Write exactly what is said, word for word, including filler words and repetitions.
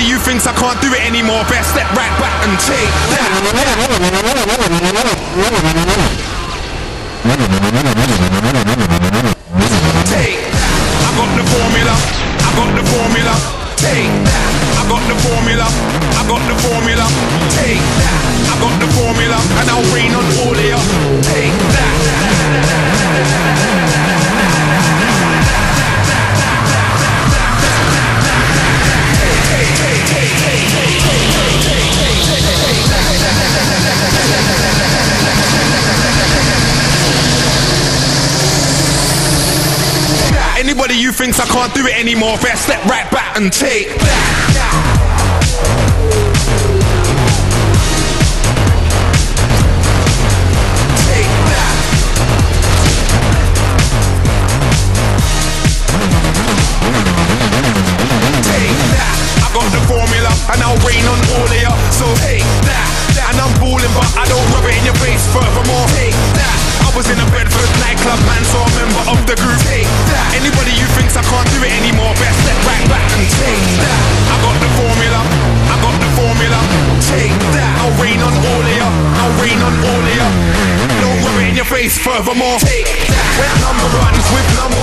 Anybody who thinks I can't do it anymore, best step right back and take that. Take that. I got the formula. I got the formula. Take that. I got the formula. I got the formula. Take that. I got the formula, and I'll rain on all of you. Take that. Anybody who thinks I can't do it anymore, best step right back and take that. And I'll rain on all of ya, so take that. And I'm balling but I don't rub it in your face. Furthermore, take that. I was in a Bedford nightclub man, so I'm a member of the group. Take that. Anybody who thinks I can't do it anymore, best step right back and take that. I got the formula, I got the formula. Take that. I'll rain on all of ya, I'll rain on all of ya. Don't rub it in your face. Furthermore, take that. When number ones with number